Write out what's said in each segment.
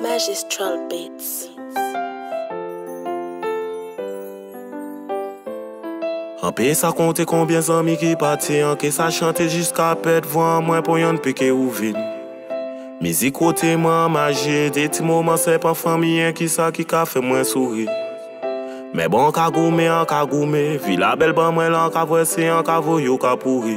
Magistral Beats. En paix, ça compte combien d'amis qui partent, en que ça chante jusqu'à perdre voix moins pour y'en piquer ou vide. Musique côté moi, magie, des petits moments, c'est pas famille qui ça qui a fait moins sourire. Mais bon, kagoumé, en kagoumé, vie la belle ban moi l'en kavoissé, en kavoyo ka pourri.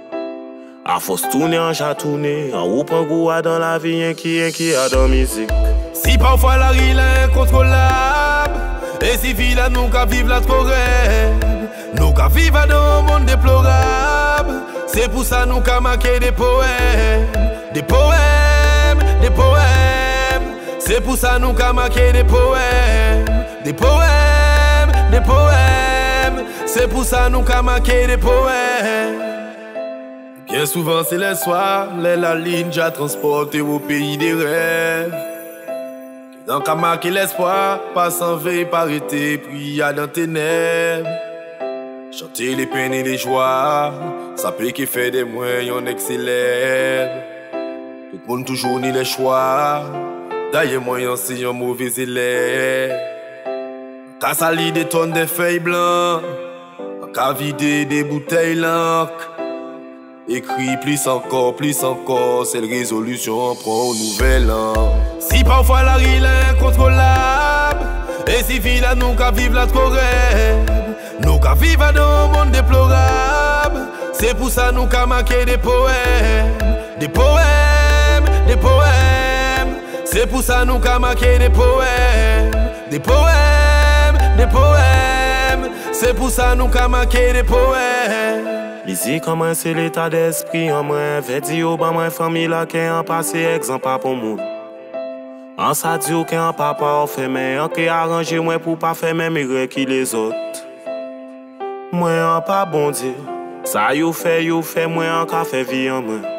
A force tourner, en jatourner, en roue en goût dans la vie, qui a dans musique. Si parfois la rille est incontrôlable, et si villa nous qu'à vivre la trop rêve, nous qu'à vivre dans un monde déplorable, c'est pour ça nous qu'à marquer des poèmes, des poèmes, des poèmes. C'est pour ça nous qu'à marquer des poèmes, des poèmes, des poèmes. C'est pour ça nous qu'à marquer des poèmes. Bien souvent c'est les soirs, la ligne j'ai transporté au pays des rêves. Donc à marquer l'espoir, pas sans veille, pas arrêter, puis y'a dans tes ténèbres. Chanter les peines et les joies, ça peut qui fait des moyens, on excellent. Tout le monde toujours ni les choix, d'ailleurs moyen c'est un mauvais élève. Qu'à salir des tonnes de feuilles blanches, qu'à vider des bouteilles l'encre. Écrit plus encore, c'est la résolution, prend une nouvelle an. Si parfois la rille est incontrôlable, et si villa nous qu'à vivre la trop rêve, nous qu'à vivre dans un monde déplorable, c'est pour ça nous qu'à marquer des poèmes, des poèmes, des poèmes. C'est pour ça nous qu'à marquer des poèmes, des poèmes, des poèmes. C'est pour ça nous qu'à marquer des poèmes. Musique en moi c'est l'état d'esprit en moi. Fait dire au bas moi famille là qui en passé exemple pour moi. En ça dit au qu'un papa fait mais en qui arranger moi pour pas faire même erreur qui les autres. Moi en pas bon Dieu. Ça you fait moi en ka fait vie en moi.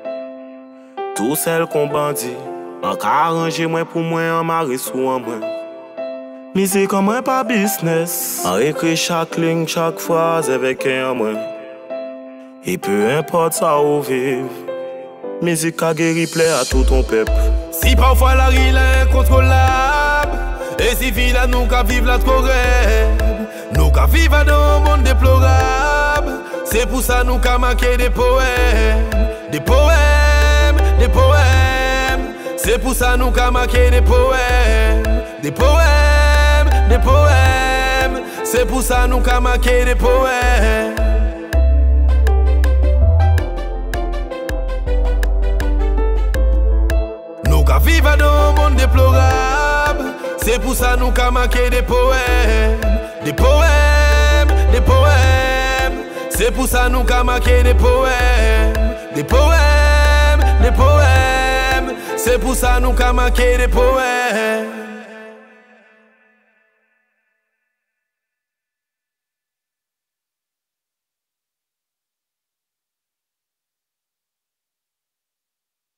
Tout celle qu'on bandit en ka arranger moi pour moi en marre sous en moi. Musique en moi pas business. En écrit chaque ligne chaque phrase avec un en moi. Et peu importe ça où vive, musique a guéri plaît à tout ton peuple. Si parfois la rille est incontrôlable, et si villa nous qu'à vivre la trop rêve, nous qu'à vivre dans un monde déplorable, c'est pour ça nous qu'à marquer des poèmes, des poèmes, des poèmes. C'est pour ça nous qu'à marquer des poèmes, des poèmes, des poèmes. C'est pour ça nous qu'à marquer des poèmes. Qu'à vivre dans un monde déplorable, c'est pour ça nous qu'à marquer des poèmes, des poèmes, des poèmes. C'est pour ça nous qu'à marquer des poèmes, des poèmes, des poèmes. C'est pour ça nous qu'à marquer des poèmes.